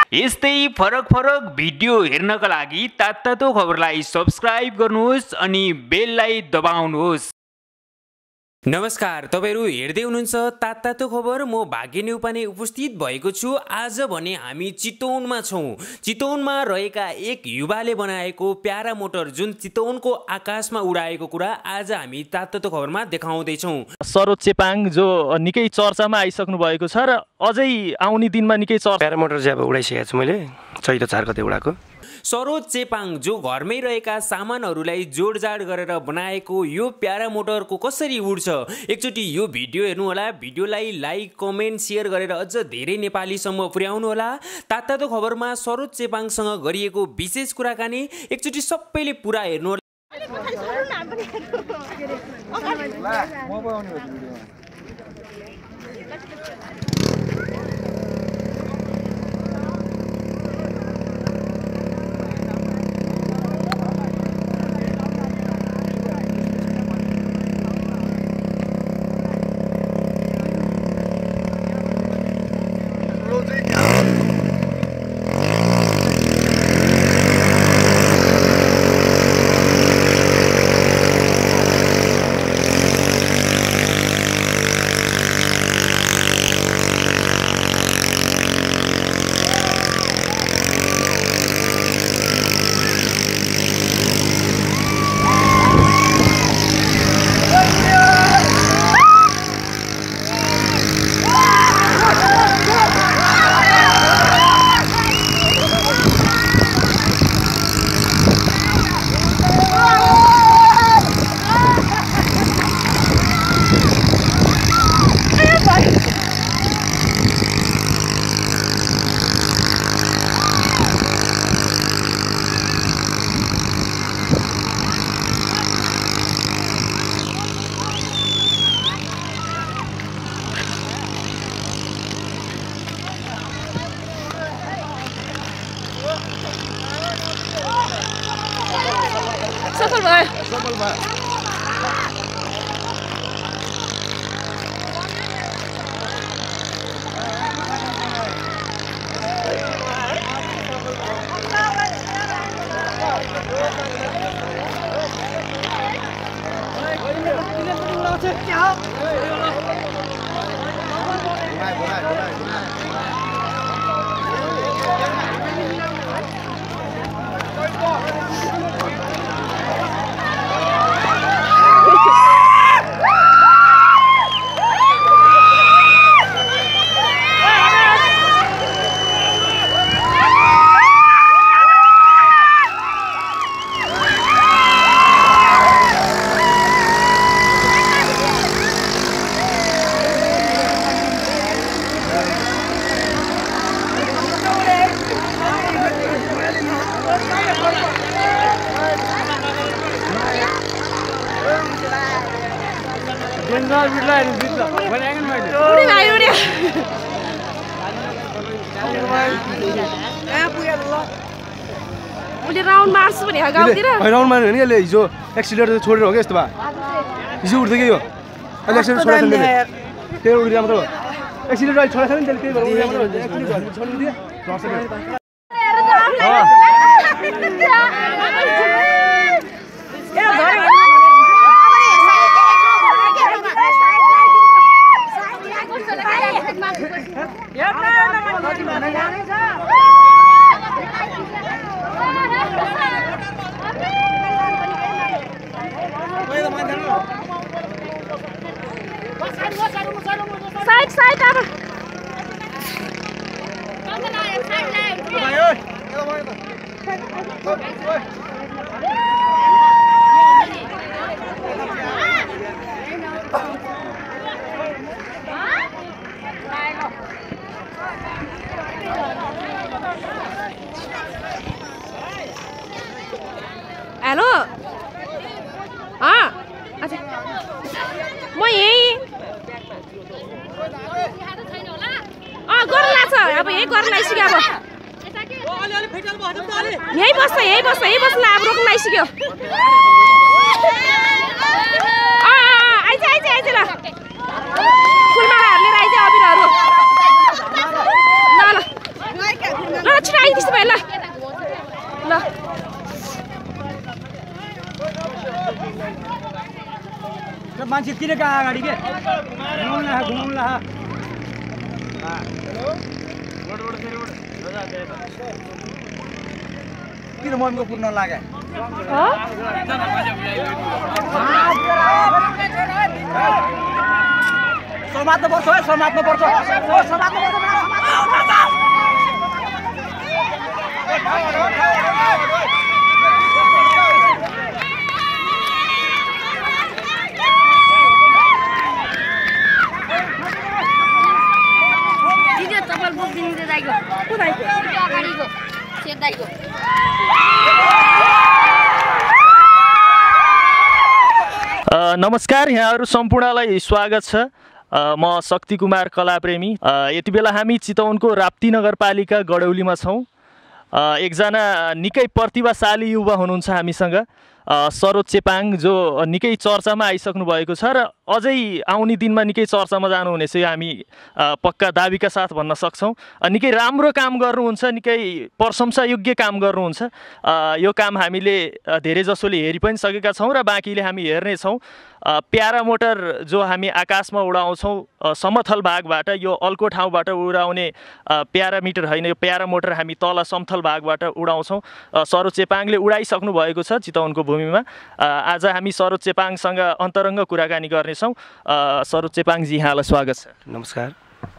यस्तै फरक भिडियो हेर्नका लागि तातो खबरलाई सब्स्क्राइब गर्नुहोस् अनि बेललाई दबाउनुहोस्। नमस्कार, तपाईहरु हेर्दै हुनुहुन्छ तातो खबर। म भाग्य न्युपाने उपस्थित भएको छु। आज भने हामी चितवनमा छौं। चितवनमा रहेका एक युवाले बनाएको प्यारा मोटर जुन चितवनको आकाशमा उडाएको कुरा आज हामी तातो खबरमा देखाउँदै छौं। सरोज चेपाङ जो निकै चर्चामा आइसक्नु भएको छ र अझै आउने दिनमा निकै प्यारा मोटर चाहिँ अब उडाइसकेको छु मैले, चैत 4 गते उडाको। सरोज चेपाङ जो घरमै रहेका सामानहरूलाई जोडजाड गरेर बनाएको यो प्यारा मोटरको कसरी उड्छ, एकचोटि यो भिडियो हेर्नु होला। भिडियोलाई लाइक, कमेन्ट, शेयर गरेर अझ धेरै नेपालीसम्म पुर्याउनु होला। तातो खबरमा सरोज चेपाङसँग गरिएको विशेष कुराकानी एकचोटि सबैले पुरा हेर्नु होला। सफल भयो। उले राउन्ड मार्छ भने गाउँतिर राउन्ड मार्यो भने यसले हिजो एक्सिलेटर छोडेर हो क्या यस्तो भयो। हिजो उठ्दै के हो अहिले एक्सिलेटर छोडेको छैन त्यही उड्दै मात्र हो। एक्सिलेटर अहिले छोडेको छैन त्यसले त्यही भएर उड्दै मात्र हो। एक्सिलेटर छोडिदिए साइड अब हेलो अच्छा म यही गर्नु छ अब यही गर्न आइसक्यो। अब यही बस्छ ल अब रोक्न आइसक्यो। आइज ल फुलमालाहरूले आइज अबिरहरू ल ल ल चित्किने कहाँ अगाडि के घुमाउला किन मनको पुर्न लाग्यो समात्नु पर्छ है समात्नु पर्छ नमस्कार, यहाँहरू सम्पूर्णलाई स्वागत छ। म शक्ति कुमार कलाप्रेमी। यति बेला हामी चितवनको राप्ती नगरपालिका गडौलीमा छौँ। एकजना निकै प्रतिभाशाली युवा हुनुहुन्छ हामीसँग, सरोज चेपाङ, जो निकै चर्चामा आइसक्नु भएको छ र अझै आउने दिनमा निकै चर्चामा जानुहुनेछ, यो हामी पक्का दाबीका साथ भन्न सक्छौँ। निकै राम्रो काम गर्नुहुन्छ, निकै प्रशंसायोग्य काम गर्नुहुन्छ। यो काम हामीले धेरै जसोले हेरि पनि सकेका छौँ र बाँकीले हामी हेर्नेछौँ। प्यारामोटर जो हामी आकाशमा उडाउँछौँ समथल भागबाट, यो अर्को ठाउँबाट उडाउने प्यारामिटर होइन, यो प्यारामोटर हामी तल समथल भागबाट उडाउँछौँ। सरोज चेपाङले उडाइसक्नु भएको छ चितवनको भूमिमा। आज हामी सरोज चेपाङसँग अन्तरङ्ग कुराकानी गर्नेछौँ। सरोज चेपाङजी, यहाँलाई स्वागत छ। नमस्कार।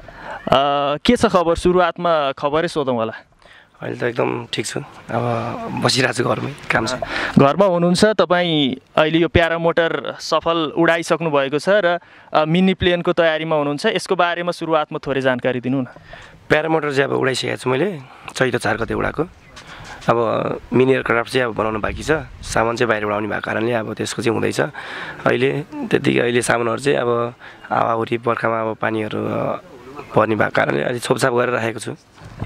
के छ खबर? सुरुवातमा खबरै सोधौँ होला। अहिले त एकदम ठिक छु, अब बसिरहेको छु घरमै, काम छ। घरमा हुनुहुन्छ तपाईँ, अहिले यो प्यारामोटर सफल उडाइसक्नु भएको छ र मिनी प्लेनको तयारीमा हुनुहुन्छ। यसको बारेमा सुरुवातमा थोरै जानकारी दिनु न। प्यारामोटर चाहिँ अब उडाइसकेको छु मैले, चैत 4 गते उडाएको। अब मिनी एयरक्राफ्ट चाहिँ अब बनाउनु बाँकी छ, सामान चाहिँ बाहिर उडाउने भएको कारणले अब त्यसको चाहिँ हुँदैछ अहिले। त्यतिकै अहिले सामानहरू चाहिँ अब हावाहुरी बर्खामा अब पानीहरू पर्ने भएको कारणले अहिले छोपछाप गरेर राखेको छु।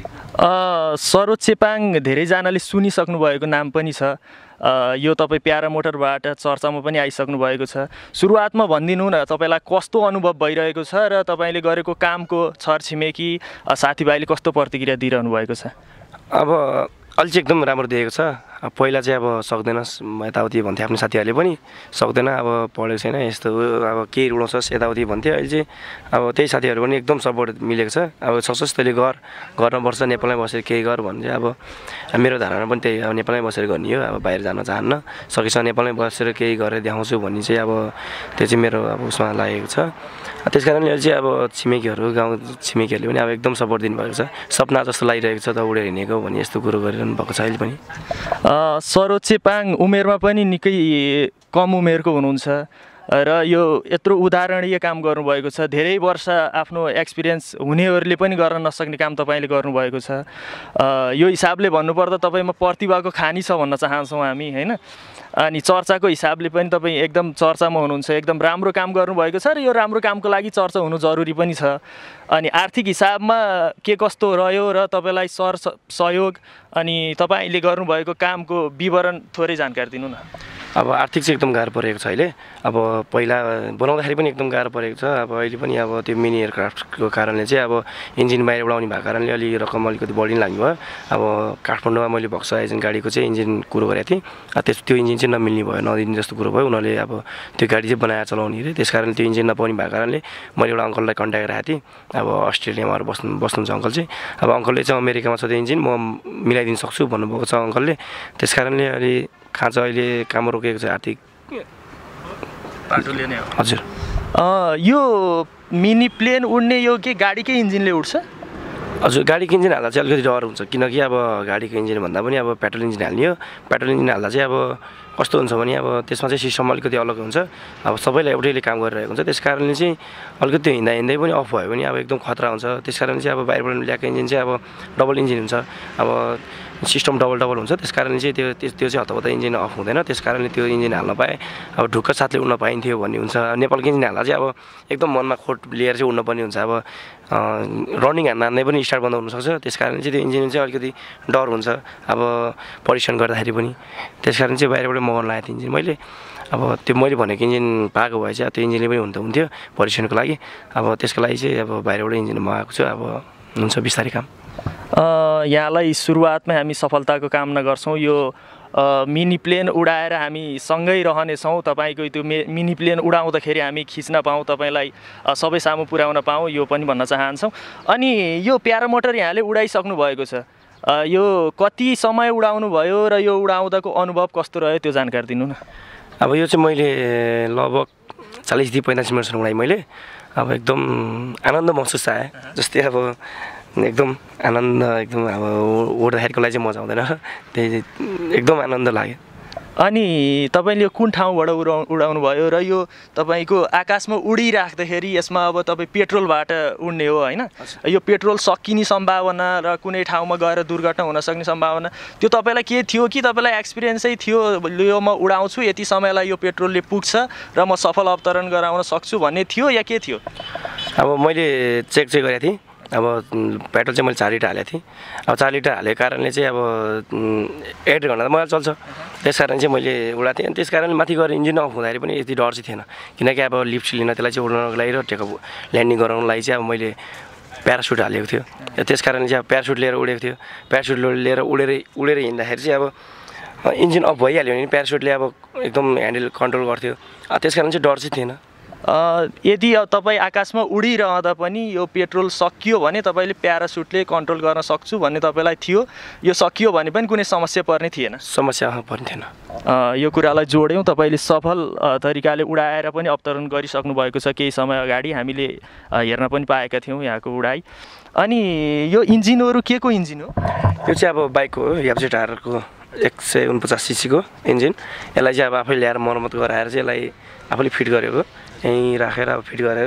सरोज चेपाङ धेरैजनाले सुनिसक्नु भएको नाम पनि छ। यो तपाईँ प्यारामोटरबाट चर्चामा पनि आइसक्नु भएको छ। सुरुवातमा भनिदिनु न, तपाईँलाई कस्तो अनुभव भइरहेको छ र तपाईँले गरेको कामको छरछिमेकी साथीभाइले कस्तो प्रतिक्रिया दिइरहनु भएको छ? अब अहिले चाहिँ एकदम राम्रो देखेको छ। पहिला चाहिँ अब सक्दैनस् यताउति भन्थ्यो आफ्नो साथीहरूले पनि, सक्दैन, अब पढेको छैन, यस्तो अब केही उडाउँछस् यताउति भन्थ्यो। अहिले चाहिँ अब त्यही साथीहरू पनि एकदम सपोर्ट मिलेको छ। अब सक्छस् तैँले गर्नुपर्छ, नेपालमै बसेर केही गर भन्ने। अब मेरो धारणा पनि त्यही, अब नेपालमै बसेर गर्ने हो, अब बाहिर जान चाहन्न, सकेसम्म नेपालमै बसेर केही गरेर देखाउँछु भन्ने चाहिँ अब त्यो चाहिँ मेरो अब उसमा लागेको छ। त्यस कारणले अहिले चाहिँ अब छिमेकीहरू, गाउँ छिमेकीहरूले पनि अब एकदम सपोर्ट दिनुभएको छ। सपना जस्तो लागिरहेको छ त उडेर हिँडेको भन्ने यस्तो कुरो गरिरहनु भएको छ अहिले पनि। सरोज चेपाङ उमेरमा पनि निकै कम उमेरको हुनुहुन्छ र यो यत्रो उदाहरणीय काम गर्नुभएको छ। धेरै वर्ष आफ्नो एक्सपिरियन्स हुनेहरूले पनि गर्न नसक्ने काम तपाईँले गर्नुभएको छ। यो हिसाबले भन्नुपर्दा तपाईँमा प्रतिभाको खानी छ भन्न चाहन्छौँ हामी, होइन? अनि चर्चाको हिसाबले पनि तपाईँ एकदम चर्चामा हुनुहुन्छ, एकदम राम्रो काम गर्नुभएको छ र यो राम्रो कामको लागि चर्चा हुनु जरुरी पनि छ। अनि आर्थिक हिसाबमा के कस्तो रह्यो र तपाईँलाई सहयोग अनि तपाईँले गर्नुभएको कामको विवरण थोरै जानकारी दिनु न। अब आर्थिक चाहिँ एकदम गाह्रो परेको छ अहिले। अब पहिला बनाउँदाखेरि पनि एकदम गाह्रो परेको छ। अब अहिले पनि अब त्यो मिनी एयरक्राफ्टको कारणले चाहिँ अब इन्जिन बाहिर उडाउने भएको कारणले अलि रकम अलिकति बढी लाग्ने भयो। अब काठमाडौँमा मैले भक्सा एजेन्ट गाडीको चाहिँ इन्जिन कुरो गरेको थिएँ, त्यो इन्जिन चाहिँ नमिल्ने भयो, नदिने जस्तो कुरो भयो। उनीहरूले अब त्यो गाडी चाहिँ बनाएर चलाउने अरे, त्यस कारणले त्यो इन्जिन नपाउने भएको कारणले मैले एउटा अङ्कललाई कन्ट्याक्ट राखेको थिएँ। अब अस्ट्रेलियामा बस्नुहुन्छ अङ्कल चाहिँ। अब अङ्कलले चाहिँ अमेरिकामा छ त्यो इन्जिन, म मिलाइदिनु सक्छु भन्नुभएको छ अङ्कलले। त्यस कारणले अलि खाँचो अहिले काम रोकेको छ आर्थिक बाटोले नै। हजुर, यो मिनी प्लेन उड्ने यो के गाडीकै इन्जिनले उड्छ? हजुर, गाडीको इन्जिन हाल्दा चाहिँ अलिकति डर हुन्छ, किनकि अब गाडीको इन्जिन भन्दा पनि अब पेट्रोल इन्जिन हाल्ने हो। पेट्रोल इन्जिन हाल्दा चाहिँ अब कस्तो हुन्छ भने अब त्यसमा चाहिँ सिस्टम अलिकति अलग हुन्छ। अब सबैलाई एउटैले काम गरिरहेको हुन्छ, त्यस कारणले चाहिँ अलिकति हिँड्दै पनि अफ भयो भने अब एकदम खतरा हुन्छ। त्यस कारणले चाहिँ अब बाहिरबाट ल्याएको इन्जिन चाहिँ अब डबल इन्जिन हुन्छ, अब सिस्टम डबल हुन्छ। त्यस कारणले चाहिँ त्यो चाहिँ हतपत इन्जिन अफ हुँदैन। त्यस कारणले त्यो इन्जिन हाल्न पाएँ, अब ढुक्क साथले उड्न पाइन्थ्यो भन्ने हुन्छ। नेपालको इन्जिन हाल्दा चाहिँ अब एकदम मनमा खोट लिएर चाहिँ उड्नुपर्ने हुन्छ। अब रनिङ हान्दै पनि स्टार्ट बन्द हुनसक्छ, त्यस कारणले चाहिँ त्यो इन्जिन चाहिँ अलिकति डर हुन्छ अब परीक्षण गर्दाखेरि पनि। त्यस कारण चाहिँ बाहिरबाट मगाउन लागेको थिएँ इन्जिन मैले। अब त्यो मैले भनेको इन्जिन पाएको भए चाहिँ त्यो इन्जिनले पनि हुन्थ्यो परीक्षणको लागि। अब त्यसको लागि चाहिँ अब बाहिरबाट इन्जिन मगाएको छु। अब हुन्छ बिस्तारै काम। यहाँलाई सुरुवातमै हामी सफलताको कामना गर्छौँ। यो मिनी प्लेन उडाएर हामी सँगै रहनेछौँ, तपाईँको त्यो मिनी प्लेन उडाउँदाखेरि हामी खिच्न पाऊँ, तपाईँलाई सबै सामु पुर्याउन पाऊँ, यो पनि भन्न चाहन्छौँ। अनि यो प्यारामोटर यहाँले उडाइसक्नु भएको छ, यो कति समय उडाउनु भयो र यो उडाउँदाको अनुभव कस्तो रह्यो त्यो जानकारी दिनु न। अब यो चाहिँ मैले लगभग 40-45 मिनटसम्म उडाएँ मैले। अब एकदम आनन्द महसुस आयो, जस्तै अब एकदम आनन्द एकदम अब उड्दाखेरिको लागि चाहिँ मजा आउँदैन, त्यही एकदम आनन्द लाग्यो। अनि तपाईँले यो कुन ठाउँबाट उडाउनु भयो र यो तपाईँको आकाशमा उडिराख्दाखेरि यसमा अब तपाईँ पेट्रोलबाट उड्ने हो होइन, यो पेट्रोल सकिने सम्भावना र कुनै ठाउँमा गएर दुर्घटना हुन सक्ने सम्भावना त्यो तपाईँलाई के थियो कि तपाईँलाई एक्सपिरियन्सै थियो यो म उडाउँछु यति समयलाई यो पेट्रोलले पुग्छ र म सफल अवतरण गराउन सक्छु भन्ने थियो या के थियो? अब मैले चेक गरेको थिएँ। अब पेट्रोल चाहिँ मैले 4 लिटर हालेको थिएँ। अब 4 लिटर हालेको कारणले चाहिँ अब 8 घन्टा त मलाई चल्छ, त्यस कारण चाहिँ मैले उडाएको थिएँ। अनि त्यस कारणले माथि गएर इन्जिन अफ हुँदाखेरि पनि यति डर चाहिँ थिएन, किनकि अब लिफ्ट लिन त्यसलाई चाहिँ उड्नको लागि र टेकअप ल्यान्डिङ गराउनको लागि चाहिँ अब मैले प्यारासुट हालेको थियो। त्यस कारणले चाहिँ अब प्यारासुट लिएर उडेको थियो। प्यारासुट लिएर उडेर हिँड्दाखेरि चाहिँ अब इन्जिन अफ भइहाल्यो भने प्यारासुटले अब एकदम ह्यान्डल कन्ट्रोल गर्थ्यो, त्यस कारण चाहिँ डर चाहिँ थिएन। यदि तपाईँ आकाशमा उडिरहँदा पनि यो पेट्रोल सकियो भने तपाईँले प्यारासुटले कन्ट्रोल गर्न सक्छु भन्ने तपाईँलाई थियो, यो सकियो भने पनि कुनै समस्या पर्ने थिएन? समस्या पर्ने थिएन। यो कुरालाई जोड्यौँ, तपाईँले सफल तरिकाले उडाएर पनि अवतरण गरिसक्नु भएको छ। केही समय अगाडि हामीले हेर्न पनि पाएका थियौँ यहाँको उडाइ। अनि यो इन्जिनहरू के को इन्जिन हो? यो चाहिँ अब बाइकको हो, एफजे टायरको 149 सीसीको इन्जिन। यसलाई चाहिँ अब आफै ल्याएर मर्मत गराएर चाहिँ यसलाई आफूले फिट गरेको, यहीँ राखेर अब फिट गरेर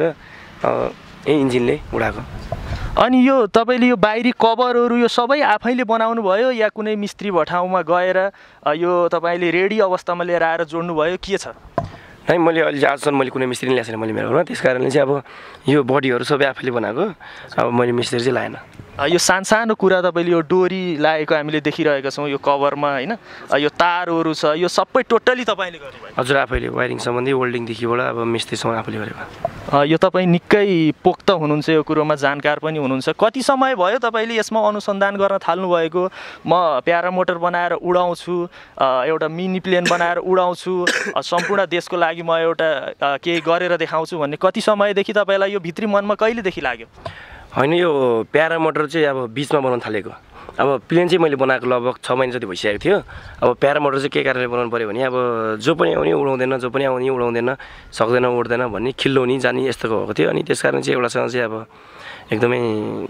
यही इन्जिनले उडाएको। अनि यो तपाईँले यो बाहिरी कभरहरू यो सबै आफैले बनाउनु भयो या कुनै मिस्त्री भठाउँमा गएर यो तपाईँले रेडी अवस्थामा लिएर आएर जोड्नु भयो, के छ? है मैले अहिले आजसम्म मैले कुनै मिस्त्री ल्याएको छैन मैले मेरो घरमा, त्यस कारणले चाहिँ अब यो बडीहरू सबै आफैले बनाएको, अब मैले मिस्त्री चाहिँ लाएन। यो सानो कुरा तपाईँले यो डोरी लागेको हामीले देखिरहेका छौँ यो कभरमा होइन, यो तारहरू छ, यो सबै टोटली तपाईँले गर्नुभयो? हजुर, आफैले वायरिङ सम्बन्धी वेल्डिङदेखिबाट अब मिस्त्रीसँग आफूले गरेको। यो तपाईँ निकै पोख्त हुनुहुन्छ, यो कुरोमा जानकार पनि हुनुहुन्छ। कति समय भयो तपाईँले यसमा अनुसन्धान गर्न थाल्नुभएको? म प्यारामोटर बनाएर उडाउँछु, एउटा मिनी प्लेन बनाएर उडाउँछु, सम्पूर्ण देशको लागि म एउटा केही गरेर देखाउँछु भन्ने कति समयदेखि तपाईँलाई यो भित्री मनमा कहिलेदेखि लाग्यो? होइन, यो प्यारामोटर चाहिँ अब बिचमा बनाउन थालेको। अब प्लेन चाहिँ मैले बनाएको लगभग 6 महिना जति भइसकेको थियो। अब प्यारामोटर चाहिँ के कारणले बनाउनु पऱ्यो भने अब जो पनि आउने उडाउँदैन, जो पनि आउने उडाउँदैन, सक्दैन उड्दैन भन्ने खिल्लो हुने जाने यस्तो भएको थियो। अनि त्यस कारण चाहिँ एउटासँग चाहिँ अब एकदमै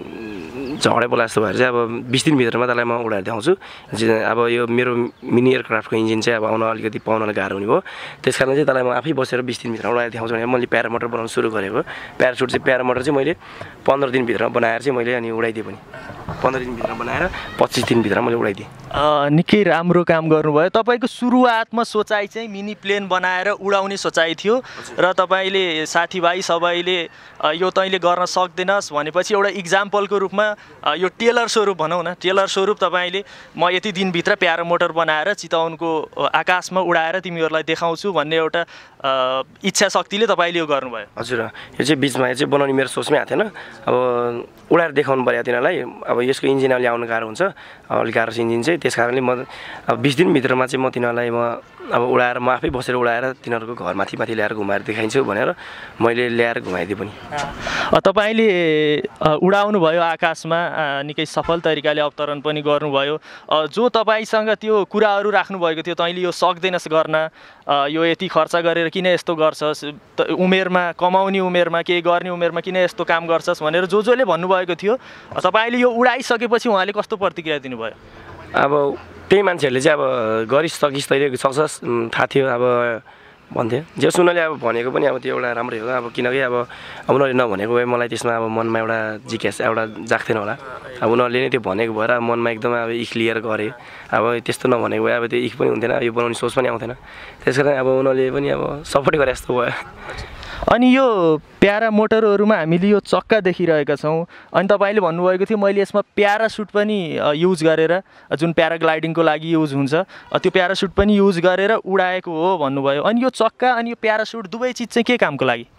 झगडा बोला जस्तो भएर चाहिँ अब 20 दिनभित्रमा त्यसलाई म उडाएर देखाउँछु। अब यो मेरो मिनी एयरक्राफ्टको इन्जिन चाहिँ अब आउन अलिकति पाउनलाई गाह्रो हुने भयो, त्यस कारण चाहिँ त्यसलाई म आफै बसेर 20 दिनभित्र उडाएर देखाउँछु भने मैले प्यारामोटर बनाउनु सुरु गरेको। प्यारामोटर चाहिँ मैले 15 दिनभित्र बनाएर चाहिँ मैले अनि उडाइदिएँ पनि। 15 दिनभित्र बनाएर 25 दिनभित्र मैले उडाइदिएँ। निकै राम्रो काम गर्नुभयो। तपाईँको सुरुवातमा सोचाइ चाहिँ मिनी प्लेन बनाएर उडाउने सोचाइ थियो र तपाईँले साथीभाइ सबैले यो तैँले गर्न सक्दैनस् भनेपछि एउटा इक्जाम्पलको रूपमा यो टेलर स्वरूप भनौँ न, टेलर स्वरूप तपाईँले म यति दिनभित्र प्यारामोटर बनाएर चितवनको आकाशमा उडाएर तिमीहरूलाई देखाउँछु भन्ने एउटा इच्छा शक्तिले तपाईँले यो गर्नुभयो? हजुर, यो चाहिँ बिचमा यो चाहिँ बनाउने मेरो सोचमै आएको थिएन। अब उडाएर देखाउनु पऱ्यो तिनीहरूलाई। अब यसको इन्जिन अलि आउनु गाह्रो हुन्छ, अलिक गाह्रो छ इन्जिन चाहिँ, त्यस कारणले म अब 20 दिनभित्रमा चाहिँ म तिनीहरूलाई अब उडाएर म आफै बसेर उडाएर तिनीहरूको घर माथि ल्याएर घुमाएर देखाइन्छु भनेर मैले ल्याएर घुमाइदिएँ पनि। तपाईँले उडाउनु भयो आकाशमा, निकै सफल तरिकाले अवतरण पनि गर्नुभयो। जो तपाईँसँग त्यो कुराहरू राख्नुभएको थियो तैँले यो सक्दैनस् गर्न, यो यति खर्च गरेर किन यस्तो गर्छस्, उमेरमा कमाउने उमेरमा केही गर्ने उमेरमा किन यस्तो काम गर्छस् भनेर जसले भन्नुभएको थियो, तपाईँले यो उडाइसकेपछि उहाँले कस्तो प्रतिक्रिया दिनुभयो? अब त्यही मान्छेहरूले चाहिँ अब गरिसकिस् तैँले सक्छस् थाहा थियो अब भन्थ्यो। जे उनीहरूले अब भनेको पनि अब त्यो एउटा राम्रै हो। अब किनकि अब उनीहरूले नभनेको भए मलाई त्यसमा अब मनमा एउटा जिज्ञासा एउटा जाग्थेन होला। अब उनीहरूले नै त्यो भनेको भएर मनमा एकदमै अब इख लिएर गरेँ। अब त्यस्तो नभनेको भए अब त्यो इख पनि हुन्थेन, यो बनाउने सोच पनि आउँथेन। त्यस कारण अब उनीहरूले पनि अब सपोर्ट गरे जस्तो भयो। अनि यो प्यारामोटरहरूमा हामीले यो चक्का देखिरहेका छौँ, अनि तपाईँले भन्नुभएको थियो मैले यसमा प्यारासुट पनि युज गरेर, जुन प्याराग्लाइडिङको लागि युज हुन्छ त्यो प्यारासुट पनि युज गरेर उडाएको हो भन्नुभयो। अनि यो चक्का अनि यो प्यारासुट दुवै चिज चाहिँ के कामको लागि?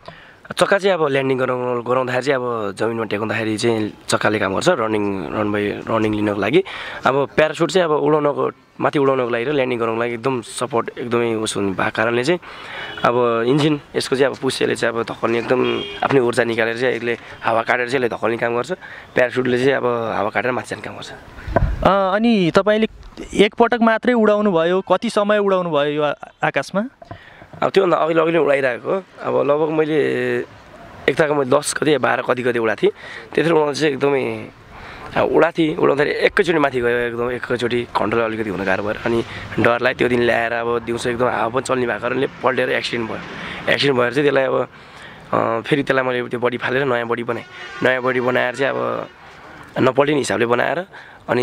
चक्का चाहिँ अब ल्यान्डिङ गराउँदाखेरि चाहिँ अब जमिनमा टेकाउँदाखेरि चाहिँ चक्काले काम गर्छ रनिङ लिनको लागि। अब प्यारासुट चाहिँ अब उडाउनको माथि उडाउनको लागि र ल्यान्डिङ गराउनको लागि एकदम सपोर्ट एकदमै उस हुने भएको कारणले चाहिँ अब इन्जिन यसको चाहिँ अब पुस्सेले चाहिँ अब धक्कल्ने एकदम आफ्नै ऊर्जा निकालेर चाहिँ यसले हावा काटेर चाहिँ यसले धक्कल्ने काम गर्छ। प्यारासुटले चाहिँ अब हावा काटेर माथि जाने काम गर्छ। अनि तपाईँले एकपटक मात्रै उडाउनु भयो, कति समय उडाउनु भयो यो आकाशमा? अब त्योभन्दा अघि उडाइरहेको अब लगभग मैले एकताको मैले 10 कति 12 कति उडाएको थिएँ। त्यतिखेर उडाउँदा चाहिँ एकदमै उडाउँदाखेरि एकैचोटि माथि गयो, एकदम एकैचोटि कन्ट्रोल अलिकति हुन गाह्रो भयो। अनि डरलाई त्यो दिन ल्याएर अब दिउँसो एकदम हावा पनि चल्ने भएको कारणले पल्टेर एक्सिडेन्ट भएर चाहिँ त्यसलाई अब फेरि त्यसलाई मैले त्यो बडी फालेर नयाँ बडी बनाएर चाहिँ अब नपल्टिने हिसाबले बनाएर अनि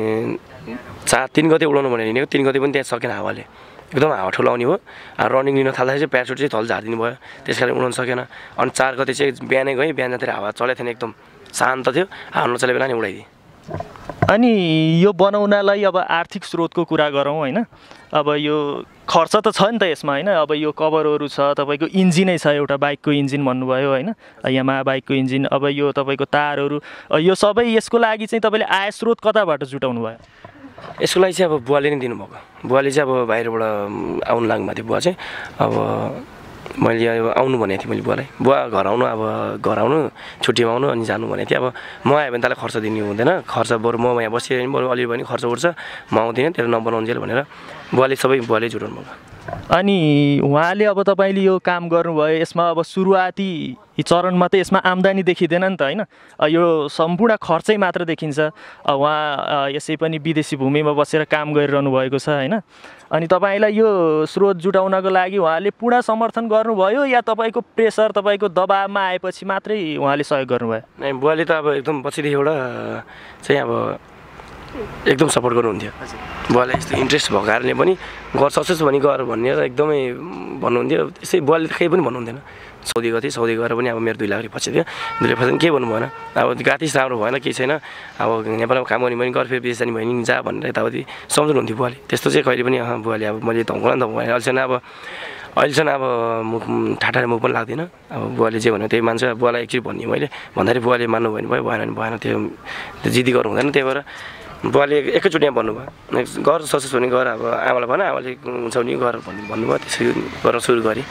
3 गते उडाउनु भनेर हिँडेको, 3 गते पनि त्यहाँ सकेन, हावाले एकदम हावा ठुलो आउने भयो। रनिङ लिन थाल्दाखेरि चाहिँ प्यारासुट चाहिँ तल झारिदिनु भयो, त्यस कारण उडाउनु सकेन। अनि 4 गते चाहिँ बिहानै गएँ, बिहान जाँदाखेरि हावा चलेको थिएन, एकदम शान्त थियो, हावा नचले बेला नि उडाइदिएँ। अनि यो बनाउनलाई अब आर्थिक स्रोतको कुरा गरौँ होइन, अब यो खर्च त छ नि त यसमा होइन। अब यो कभरहरू छ, तपाईँको इन्जिनै छ, एउटा बाइकको इन्जिन भन्नुभयो होइन, यामाहा बाइकको इन्जिन, अब यो तपाईँको तारहरू, यो सबै यसको लागि चाहिँ तपाईँले आय स्रोत कताबाट जुटाउनु भयो? यसको लागि चाहिँ अब बुवाले नै दिनुभएको। बुवाले चाहिँ अब बाहिरबाट आउनु लाग्नु भएको थियो। बुवा चाहिँ अब मैले अब आउनु भनेको थिएँ, मैले बुवा घर आउनु छुट्टीमा आउनु अनि जानु भनेको थिएँ। अब म आयो भने तँलाई खर्च दिनु हुँदैन, खर्च बरु म यहाँ बसियो भने बरु अलि पनि खर्च उठ्छ, म आउँदिनँ, तेरो नबनाउन्जेल भनेर बुवाले जुटाउनु भएको। अनि उहाँले अब तपाईँले यो काम गर्नुभयो, यसमा अब सुरुवाती चरणमा त यसमा आम्दानी देखिँदैन नि त होइन, यो सम्पूर्ण खर्चै मात्र देखिन्छ। उहाँ यसै पनि विदेशी भूमिमा बसेर काम गरिरहनु भएको छ होइन। अनि तपाईँलाई यो स्रोत जुटाउनको लागि उहाँले पूर्ण समर्थन गर्नुभयो या तपाईँको प्रेसर, तपाईँको दबावमा आएपछि मात्रै उहाँले सहयोग गर्नुभयो? नै, बुवाले त अब एकदम पछिदेखिबाट चाहिँ अब एकदम सपोर्ट गर्नुहुन्थ्यो। बुवालाई यस्तो इन्ट्रेस्ट भएको कारणले पनि गर सक्छस् भने गर भनेर एकदमै भन्नुहुन्थ्यो। त्यसै बुवाले त केही पनि भन्नुहुन्थेन। सौदी गएर पनि अब मेरो 2 लाख रुपियाँ पछि थियो, 2 लाख पछि केही भन्नु भएन। अब गातिस राम्रो भएन, केही छैन, अब नेपालमा काम गर्ने पनि गर, फेरि विदेश जाने भयो नि जा भनेर यताउति सम्झाउनुहुन्थ्यो बुवाले। त्यस्तो चाहिँ कहिले पनि बुवाले अब मैले धम्काउन अहिलेसम्म अब मुख ठाटाले मुख पनि लाग्दैन। अब बुवाले जे भन्यो त्यही मान्छ। बुवालाई एकचोटि भन्ने मैले भन्दाखेरि बुवाले मान्नु भएन, त्यो जिद्दी गर्नु हुँदैन। त्यही भएर बुवाले एकैचोटि यहाँ भन्नुभयो, गर सक्छस् भने गर। अब आमालाई भन, आमाले हुन्छ भने गर भन्नुभयो, त्यसरी गरेर सुरु गरेँ।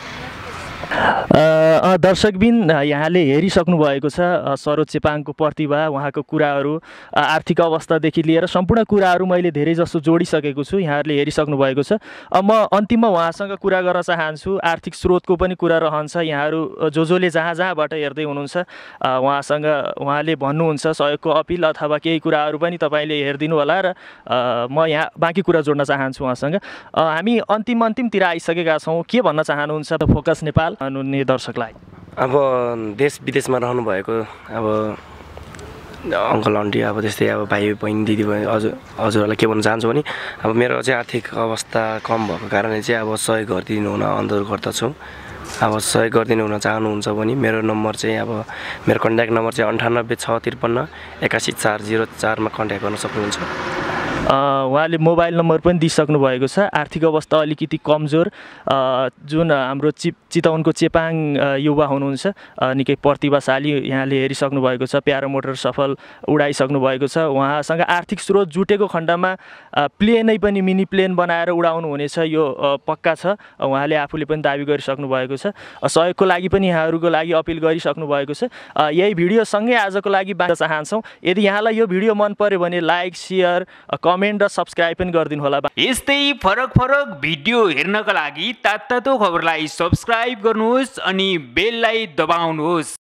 दर्शकबिन यहाँले हेरिसक्नु भएको छ सरोज चेपाङको प्रतिभा, उहाँको कुराहरू, आर्थिक अवस्थादेखि लिएर सम्पूर्ण कुराहरू मैले धेरै जसो जोडिसकेको छु, यहाँहरूले हेरिसक्नु भएको छ। म अन्तिममा उहाँसँग कुरा गर्न चाहन्छु, आर्थिक स्रोतको पनि कुरा रहन्छ। यहाँहरू जसले जहाँबाट हेर्दै हुनुहुन्छ उहाँले भन्नुहुन्छ सहयोगको अपिल अथवा केही कुराहरू पनि तपाईँले हेरिदिनु होला र म यहाँ बाँकी कुरा जोड्न चाहन्छु उहाँसँग। हामी अन्तिमतिर आइसकेका छौँ, के भन्न चाहनुहुन्छ फोकस नेपाल हुनुहुने दर्शकलाई? अब देश विदेशमा रहनु भएको अब अङ्कल आन्टी, अब त्यस्तै अब भाइ बहिनी दिदी बहिनी हजुरहरूलाई के भन्न चाहन्छु भने अब मेरो चाहिँ आर्थिक अवस्था कम भएको कारणले चाहिँ अब सहयोग गरिदिनु हुन अनुरोध गर्दछु। अब सहयोग गरिदिनु हुन चाहनुहुन्छ भने मेरो नम्बर चाहिँ अब मेरो कन्ट्याक्ट नम्बर चाहिँ 98 653 81 404 मा कन्ट्याक्ट गर्न सक्नुहुन्छ। उहाँले मोबाइल नम्बर पनि दिइसक्नु भएको छ। आर्थिक अवस्था अलिकति कमजोर जुन हाम्रो चितवनको चेपाङ युवा हुनुहुन्छ, निकै प्रतिभाशाली, यहाँले हेरिसक्नु भएको छ, प्यारामोटर सफल उडाइसक्नु भएको छ। उहाँसँग आर्थिक स्रोत जुटेको खण्डमा प्लेनै पनि मिनी प्लेन बनाएर उडाउनु हुनेछ, यो पक्का छ। उहाँले आफूले पनि दाबी गरिसक्नु भएको छ। सहयोगको लागि पनि यहाँहरूको लागि अपिल गरिसक्नु भएको छ। यही भिडियोसँगै आजको लागि बाँड्न चाहन्छौँ। यदि यहाँलाई यो भिडियो मन पर्यो भने लाइक, सेयर, कमेन्ट र सब्सक्राइब पनि गरिदिनु होला। यस्तै फरक भिडियो हेर्नका लागि तातो खबरलाई सब्सक्राइब गर्नुहोस् अनि बेललाई दबाउनुहोस्।